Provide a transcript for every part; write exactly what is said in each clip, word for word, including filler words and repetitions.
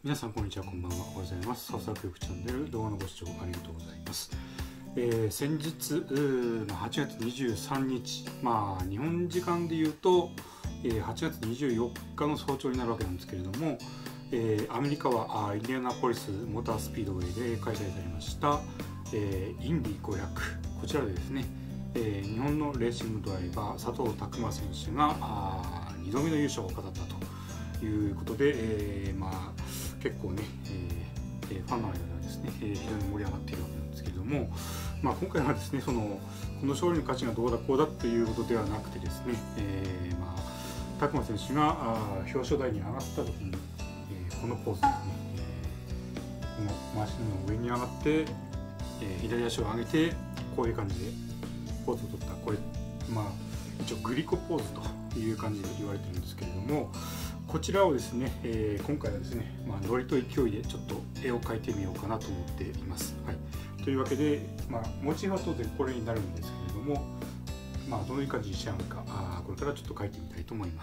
皆さんこんにちは、こんばんは、おはようございます。創作教育チャンネル動画のご視聴ありがとうございます。えー、先日はちがつにじゅうさんにち、まあ日本時間でいうと、えー、はちがつにじゅうよっかの早朝になるわけなんですけれども、えー、アメリカはインディアナポリスモータースピードウェイで開催されました、えー、インディごひゃく、こちらでですね、えー、日本のレーシングドライバー佐藤拓磨選手がにどめの優勝を飾ったということで、えー、まあ結構ね、えー、ファンの間ではですね、えー、非常に盛り上がっているわけなんですけれども、まあ、今回はですねそのこの勝利の価値がどうだこうだということではなくてですね、えー、まあ拓磨選手が表彰台に上がった時に、えー、このポーズですね、えー、このマシンの上に上がって、えー、左足を上げてこういう感じでポーズを取った、これまあ一応グリコポーズという感じで言われてるんですけれども、こちらをですね、えー、今回はですね、まあ、ノリと勢いでちょっと絵を描いてみようかなと思っています。はい、というわけで、まあ、モチーフは当然これになるんですけれども、まあ、どういう感じに仕上がるか、あこれからちょっと描いてみたいと思います。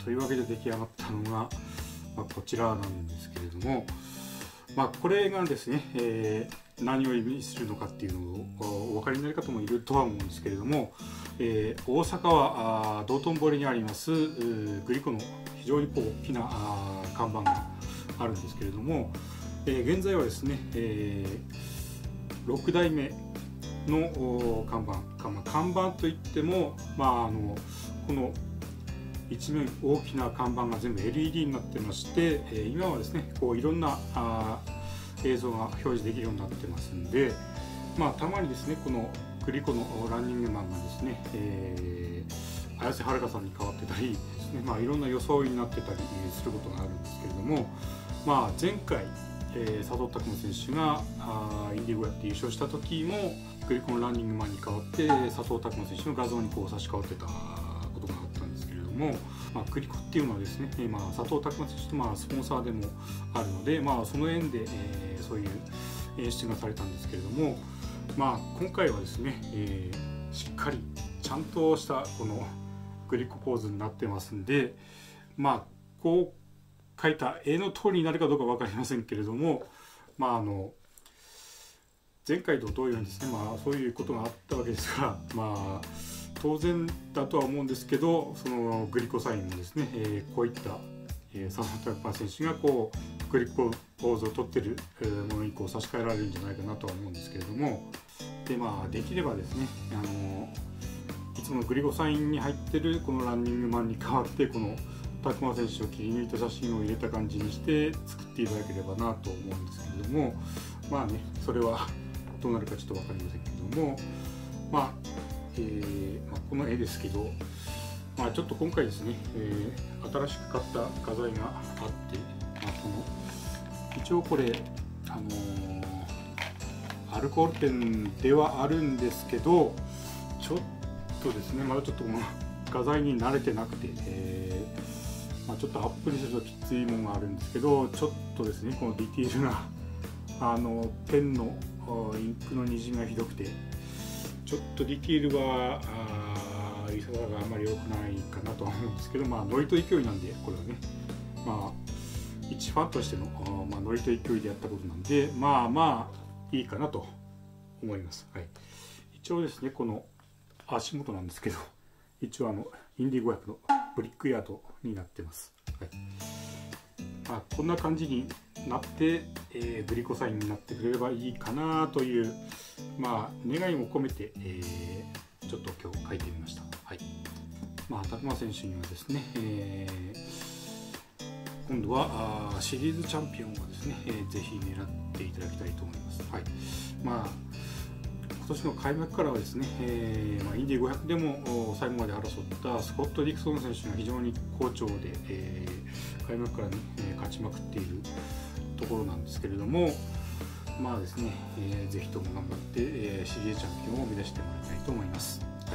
そういうわけで出来上がったのが、まあ、こちらなんですけれども、まあ、これがですね、えー、何を意味するのかっていうのをお分かりになる方もいるとは思うんですけれども、えー、大阪は道頓堀にありますグリコの非常にこう大きなあ看板があるんですけれども、えー、現在はですね、えー、ろくだいめの看板、まあ、看板といっても、まあ、あのこの一面大きな看板が全部 エルイーディー になってまして、えー、今はですねこういろんなあ映像が表示できるようになってますんで、まあ、たまにですねこのグリコのランニングマンがですね、えー、綾瀬はるかさんに変わってたりですね、まあ、いろんな装いになってたりすることがあるんですけれども、まあ、前回、えー、佐藤拓磨選手があインディゴやって優勝した時もグリコのランニングマンに変わって佐藤拓磨選手の画像にこう差し替わってたことがあったんですけれども、まあ、グリコっていうのはですね、まあ、佐藤拓磨選手とまあスポンサーでもあるので、まあ、その縁で、えー、そういう演出がされたんですけれども、まあ、今回はですね、えー、しっかりちゃんとしたこのグリコポーズになってますんで、まあこう描いた絵の通りになるかどうか分かりませんけれども、まああの前回と同様にですね、まあそういうことがあったわけですが、まあ当然だとは思うんですけど、そのグリコサインもですね、えー、こういった、えー、佐藤拓磨選手がこうグリコポーズを取ってるものにこう差し替えられるんじゃないかなとは思うんですけれども、でまあできればですね、あのいつものグリコサインに入ってるこのランニングマンに代わってこの拓磨選手を切り抜いた写真を入れた感じにして作っていただければなと思うんですけれども、まあねそれはどうなるかちょっと分かりませんけれども、まあ、えーまあ、この絵ですけど、まあ、ちょっと今回ですね、えー、新しく買った画材があって、まあ、この一応これあのー、アルコールペンではあるんですけど、ちょっとですねまだちょっとこの画材に慣れてなくて、えーまあ、ちょっとアップにするときついものがあるんですけど、ちょっとですねこのディティールがあのペンのインクのにじみがひどくて、ちょっとディティールはあいささがあまり良くないかなとは思うんですけど、まあノリと勢いなんでこれはね、まあ一ファンとしてのまあノリと勢いでやったことなんで、まあまあいいかなと思います。はい、一応ですねこの足元なんですけど、一応あのインディごひゃくのブリックヤードになってます。はい、まあ、こんな感じになって、えー、グリコサインになってくれればいいかなという、まあ、願いも込めて、えー、ちょっと今日書いてみました。はい、まあ、拓磨選手にはですね、えー、今度はあシリーズチャンピオンをですね、えー、ぜひ狙っていただきたいと思います。はい、まあ今年の開幕からはですね、えーまあ、インディごひゃくでも最後まで争ったスコット・ディクソン選手が非常に好調で、えー、開幕から、ね、勝ちまくっているところなんですけれども、まあですね、えー、ぜひとも頑張って、えー、シリーズチャンピオンを目指してもらいたいと思います。はい、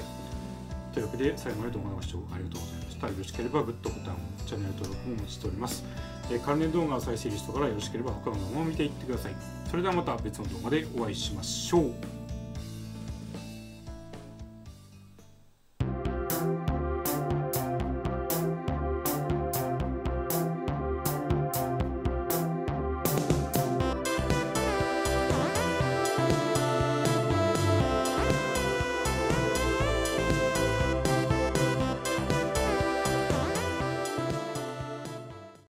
というわけで最後まで動画のご視聴ありがとうございました。よろしければグッドボタンを、チャンネル登録もお待ちしております。えー、関連動画を再生リストからよろしければ他の動画も見ていってください。それではまた別の動画でお会いしましょう。